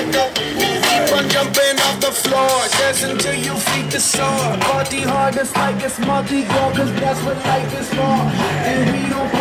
Keep on jumping off the floor, dance until you feet the soar. Party hard, it's like it's multi-goal, cause that's what life is for. And we don't